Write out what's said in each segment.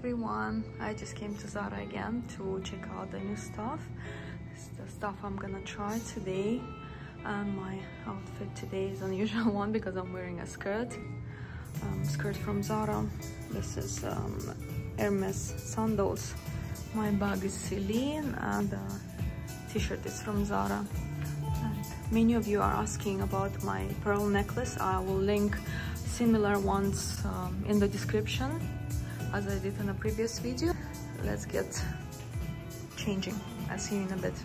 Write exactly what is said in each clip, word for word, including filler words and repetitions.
everyone, I just came to Zara again to check out the new stuff. It's the stuff I'm gonna try today, and my outfit today is an unusual one because I'm wearing a skirt um, skirt from Zara. This is um, Hermes sandals. My bag is Celine, and the t-shirt is from Zara. And many of you are asking about my pearl necklace. I will link similar ones um, in the description, as I did in a previous video. Let's get changing. I'll see you in a bit.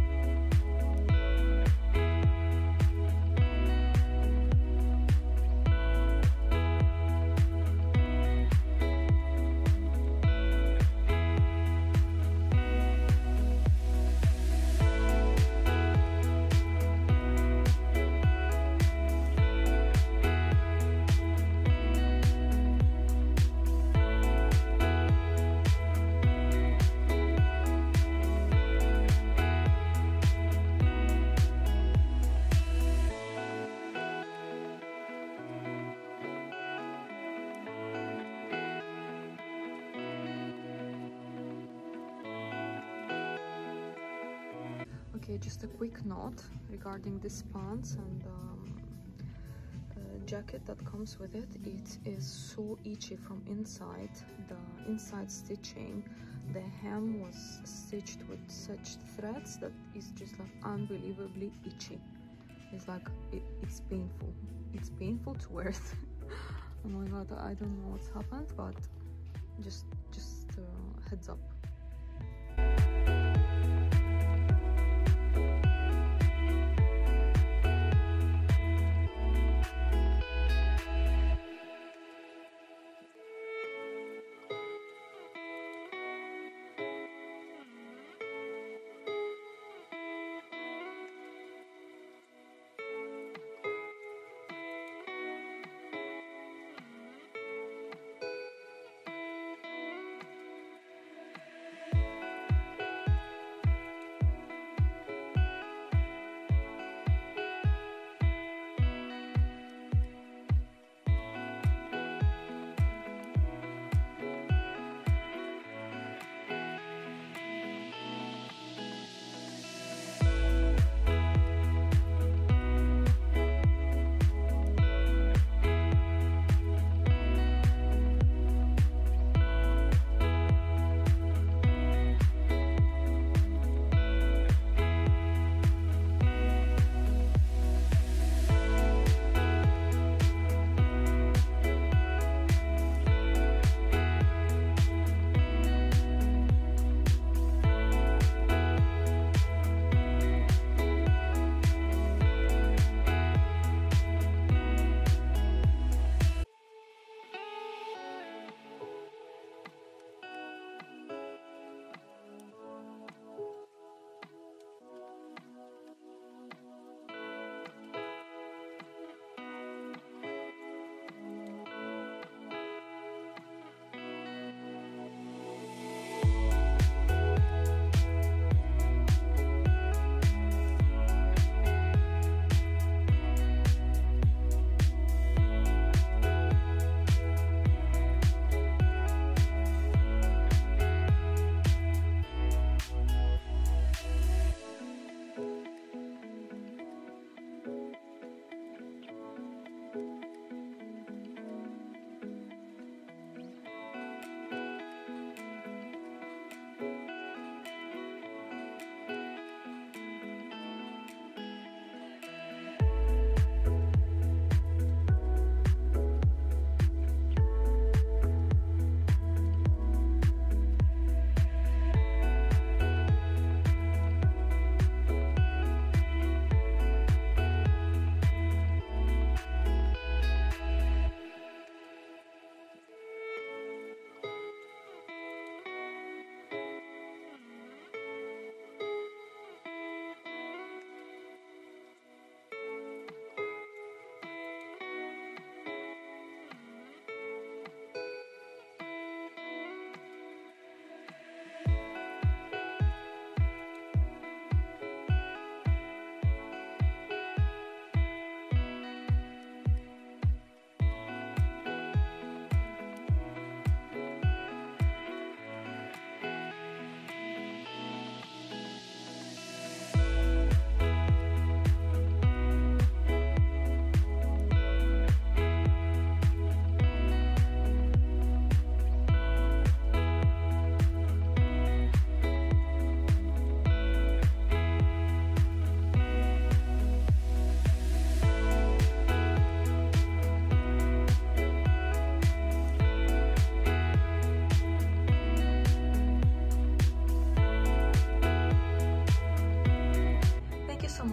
Okay, just a quick note regarding this pants and um, uh, jacket that comes with it. It is so itchy from inside. The inside stitching, the hem was stitched with such threads that is just like unbelievably itchy. It's like it, it's painful. It's painful to wear it. Oh my god, I don't know what's happened, but just just uh, heads up.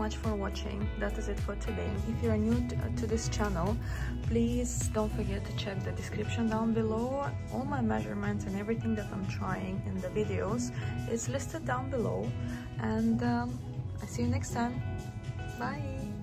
much for watching. That is it for today. If you are new to, to this channel, please don't forget to check the description down below. All my measurements and everything that I'm trying in the videos is listed down below. And um, I see you next time. Bye.